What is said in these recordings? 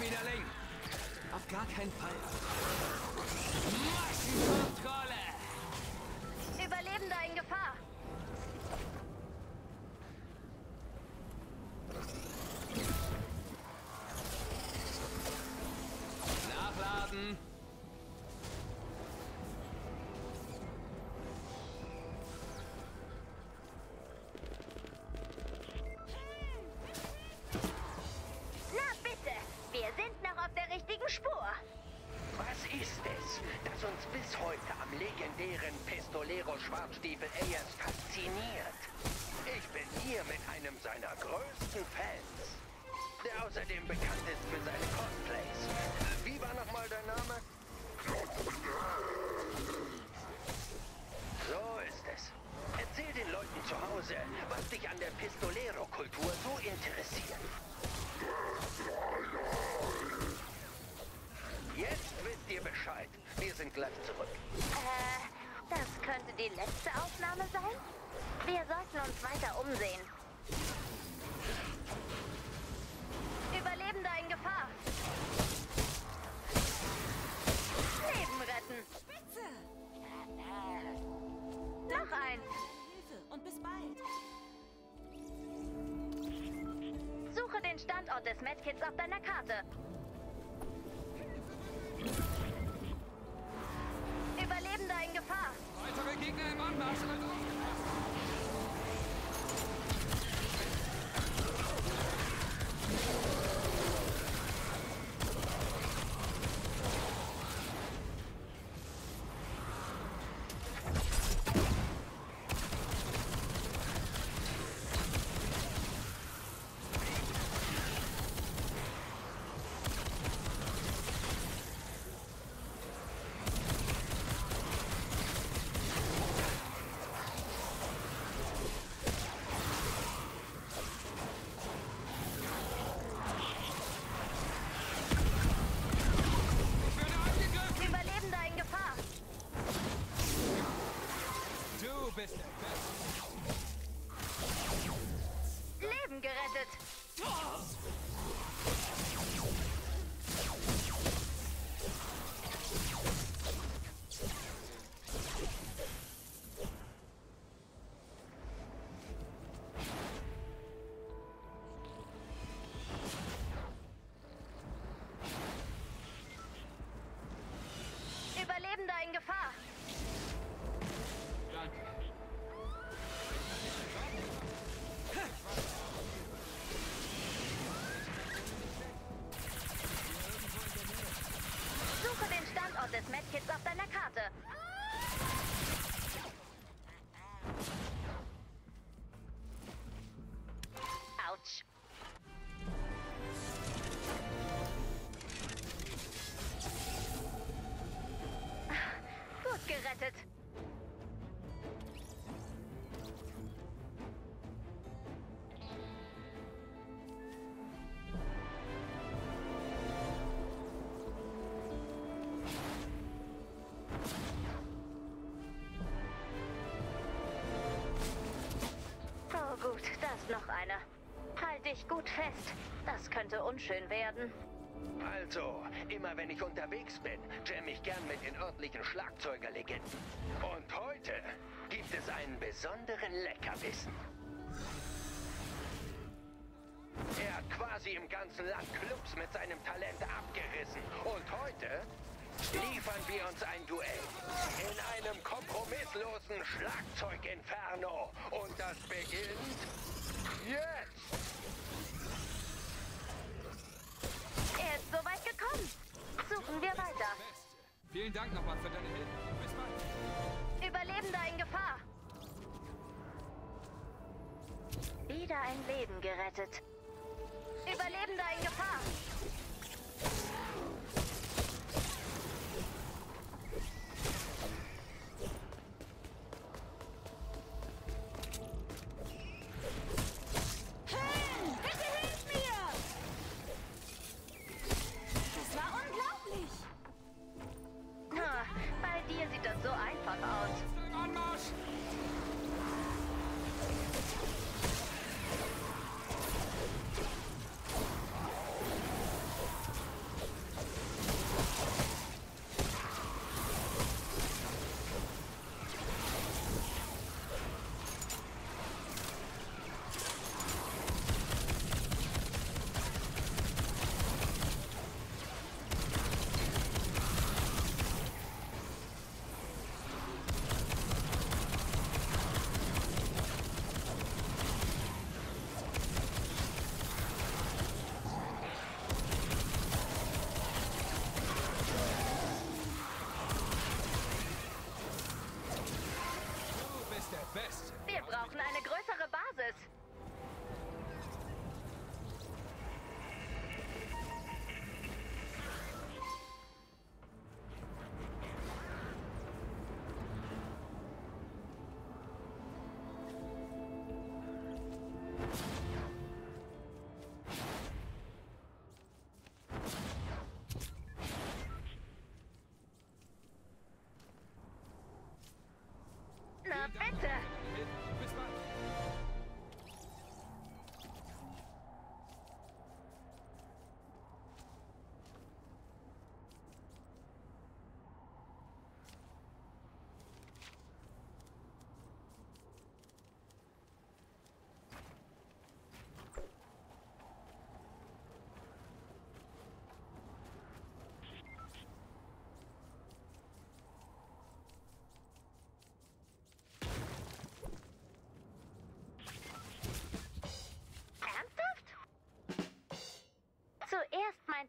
Widerling! Auf gar keinen Fall. Massenkontrolle! Überlebender in Gefahr. Nachladen! Na bitte, wir sind noch auf der richtigen Spur. Was ist es, das uns bis heute am legendären Pistolero-Schwarzstiefel Ayers fasziniert? Ich bin hier mit einem seiner größten Fans, der außerdem bekannt ist für seine Cosplays. Wie war nochmal dein Name? So ist es. Erzähl den Leuten zu Hause, was dich an der Pistolero-Kultur so interessiert. Jetzt wisst ihr Bescheid. Wir sind gleich zurück. Das könnte die letzte Aufnahme sein? Wir sollten uns weiter umsehen. Überlebender in Gefahr. Leben retten. Spitze! Noch eins. Hilfe und bis bald. Suche den Standort des Medkits auf deiner Karte. Überlebender in Gefahr. Weitere Gegner im Anmarsch! Überlebender in Gefahr. Du bist der Beste! Leben gerettet. Überlebender in Gefahr. Danke. Suche den Standort des Medkits auf deiner Karte. Autsch. Gut gerettet. Oh gut, da ist noch einer. Halt dich gut fest. Das könnte unschön werden. Also, immer wenn ich unterwegs bin, jamm ich gern mit den örtlichen Schlagzeugerlegenden. Und heute gibt es einen besonderen Leckerbissen. Er hat quasi im ganzen Land Clubs mit seinem Talent abgerissen. Und heute liefern wir uns ein Duell in einem kompromisslosen Schlagzeuginferno. Und das beginnt jetzt. Er ist so weit gekommen. Suchen wir weiter. Beste. Vielen Dank nochmal für deine Hilfe. Bis bald. Überlebender in Gefahr. Wieder ein Leben gerettet. Überlebender in Gefahr. Hey, bitte hilf mir! Das war unglaublich! Na, bei dir sieht das so einfach aus. Im Anmarsch!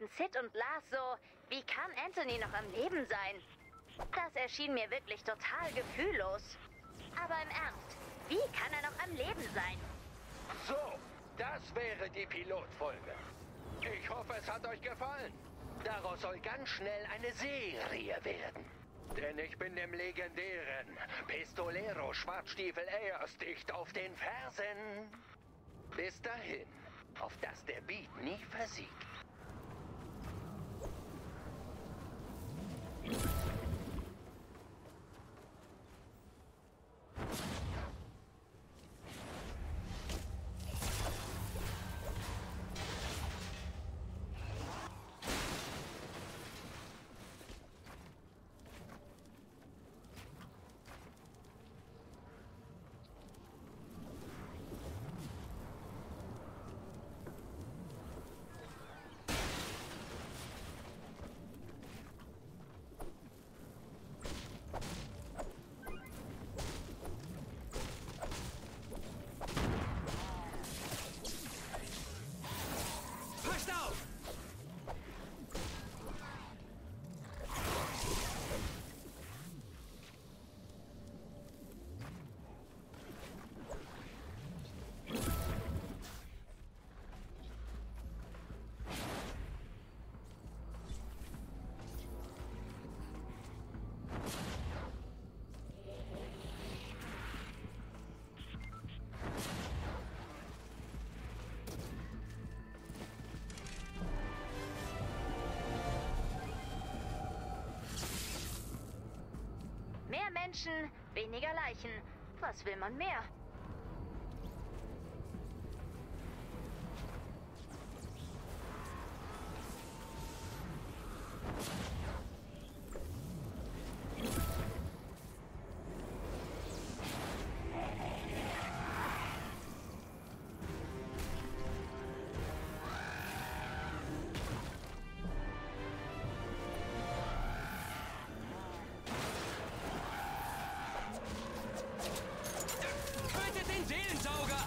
fragten Sid und Lars so, wie kann Anthony noch am Leben sein? Das erschien mir wirklich total gefühllos. Aber im Ernst, wie kann er noch am Leben sein? So, das wäre die Pilotfolge. Ich hoffe, es hat euch gefallen. Daraus soll ganz schnell eine Serie werden. Denn ich bin dem legendären Pistolero Schwarzstiefel Ayers dicht auf den Fersen. Bis dahin, auf dass der Beat nie versiegt. Passt auf! Mehr Menschen, weniger Leichen. Was will man mehr? Tötet den Seelensauger!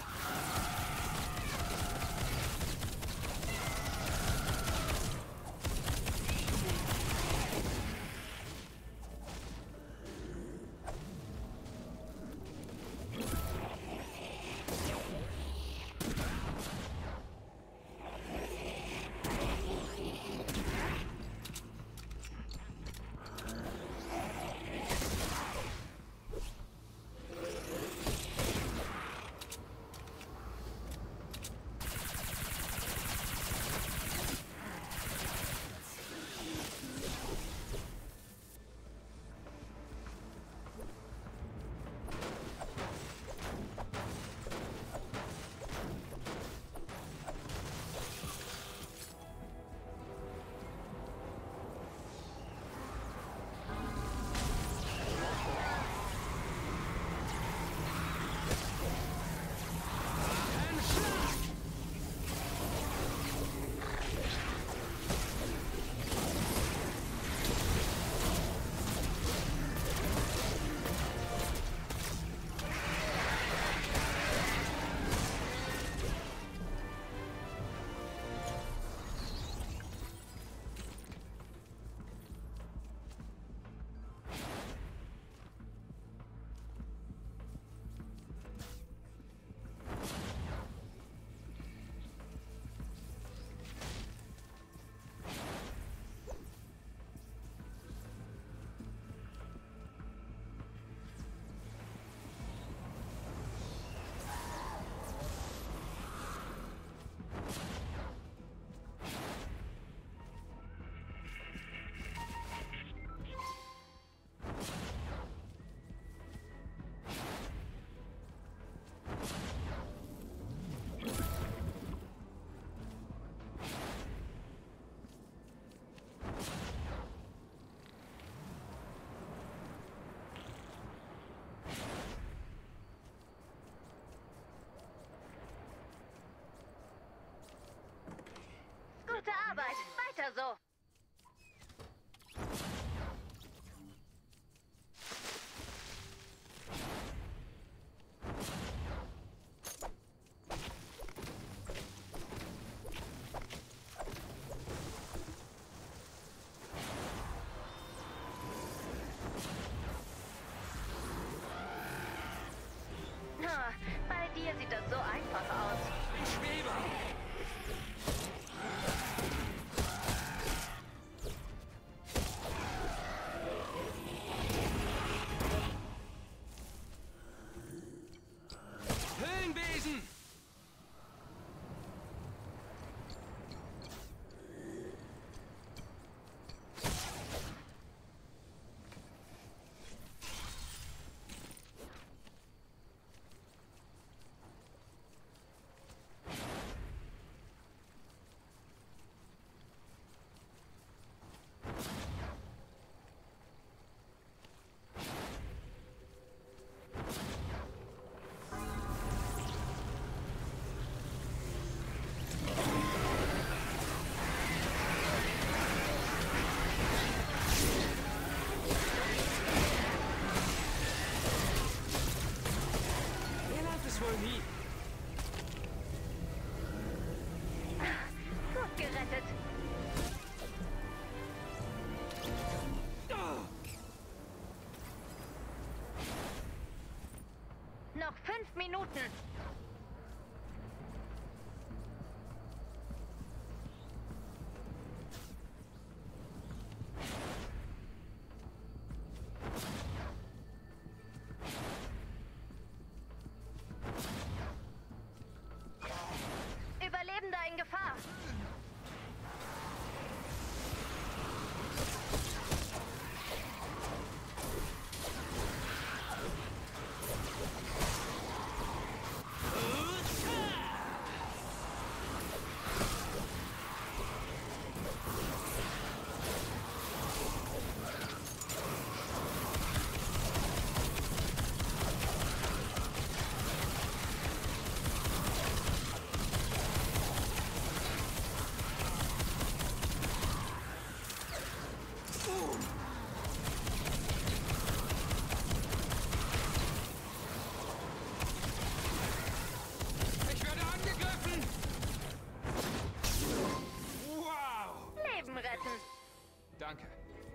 Gute Arbeit. Weiter so. Minuten. Überlebender in Gefahr. Ich werde angegriffen! Wow! Leben retten. Danke.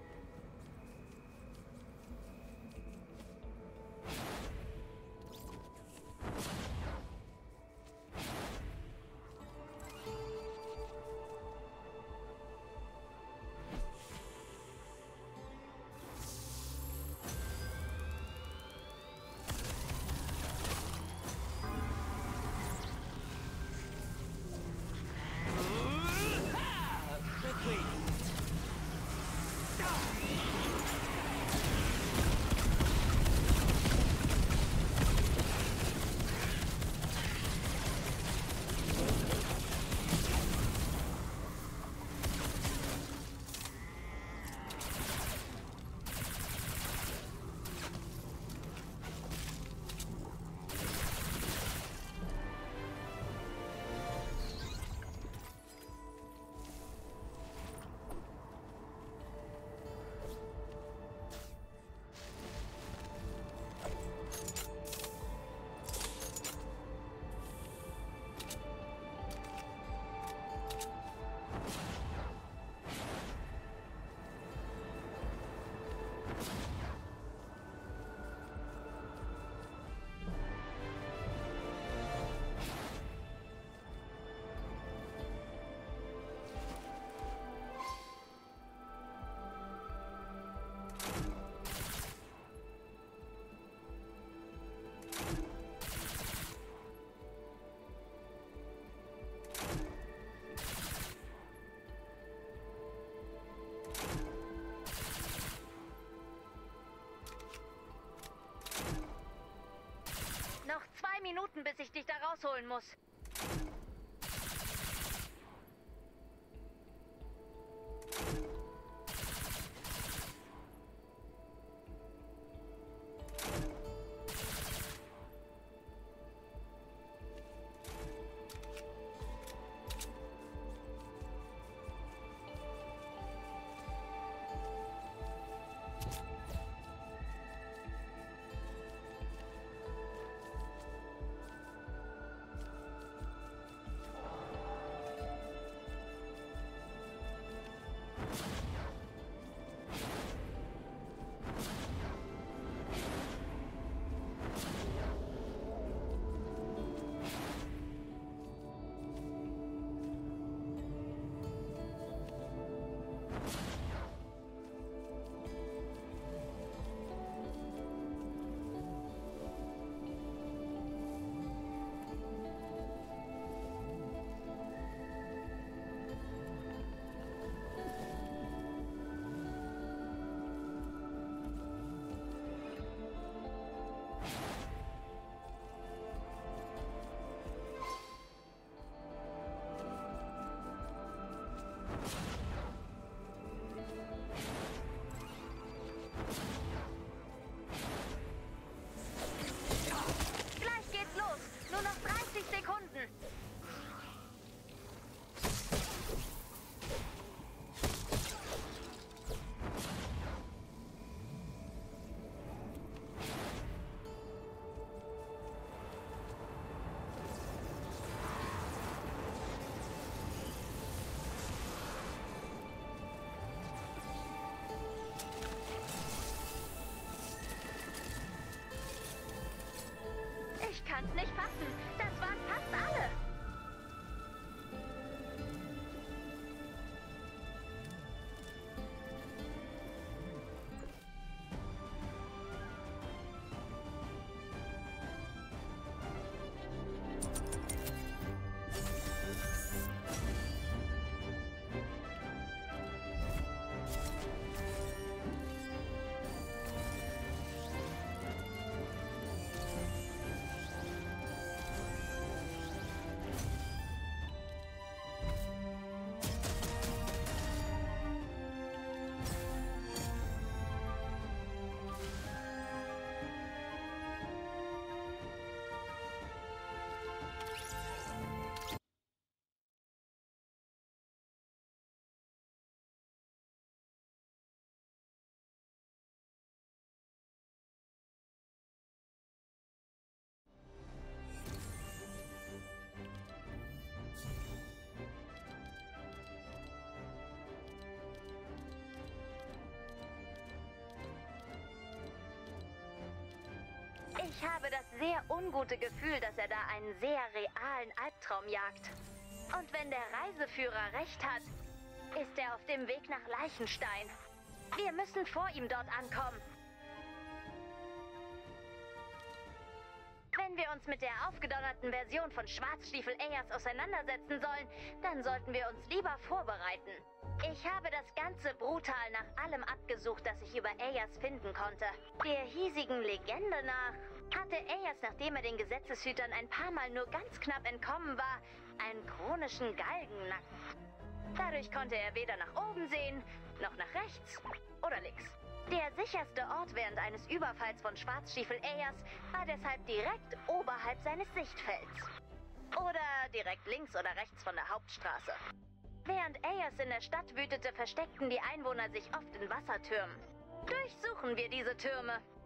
Noch 2 Minuten, bis ich dich da rausholen muss. Ich habe das sehr ungute Gefühl, dass er da einen sehr realen Albtraum jagt. Und wenn der Reiseführer recht hat, ist er auf dem Weg nach Leichenstein. Wir müssen vor ihm dort ankommen. Wenn wir uns mit der aufgedonnerten Version von Schwarzstiefel Eyas auseinandersetzen sollen, dann sollten wir uns lieber vorbereiten. Ich habe das ganze Brutal nach allem abgesucht, das ich über Eyas finden konnte. Der hiesigen Legende nach hatte Eyas, nachdem er den Gesetzeshütern ein paar Mal nur ganz knapp entkommen war, einen chronischen Galgennacken. Dadurch konnte er weder nach oben sehen, noch nach rechts oder links. Der sicherste Ort während eines Überfalls von Schwarzstiefel Eyas war deshalb direkt oberhalb seines Sichtfelds. Oder direkt links oder rechts von der Hauptstraße. Während Eyas in der Stadt wütete, versteckten die Einwohner sich oft in Wassertürmen. Durchsuchen wir diese Türme.